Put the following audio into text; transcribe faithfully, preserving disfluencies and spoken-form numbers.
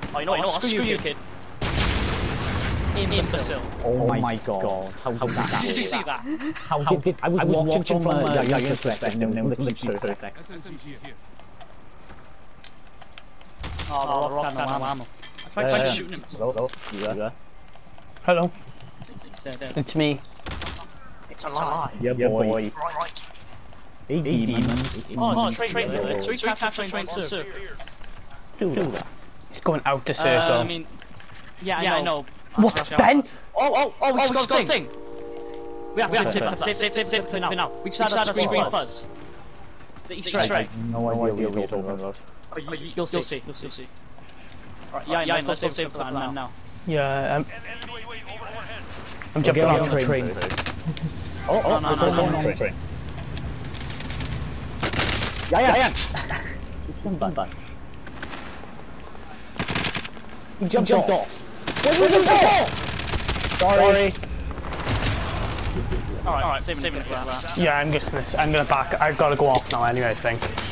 Oh, you know what? Oh, screw you, kid. Imbecile. Oh my god. How did that Did you see that? How did I was watching from a young perspective and then literally perfect. S M G here. Oh, the rock had no ammo. I tried, tried shooting him. Hello, hello. You there? Hello. There, there. It's me. It's alive. Yeah, boy. Right. Hey, demons. Oh, train, train, train. So we captured train one too. Do that. He's going out the Uh, circle. I mean, yeah, yeah, I know. What, Ben? Oh, oh, oh, we just got a thing. We have to save it, save, save, save, save it now. We just had a screen fuzz. The Easter egg. No idea what you're talking about. Oh, you, you, you'll see, you'll see, you'll see. Alright, yeah, yeah, let's go save the plan now. Yeah, um, I'm jumping on the train. Oh, oh, no, no, it's no, on no. the train. Yeah, yeah, yeah. It's done. He jumped, jumped off. What was it? Sorry. Alright, alright, saving it for that. Yeah, I'm just gonna, I'm gonna back. I've got to go off now anyway, I think.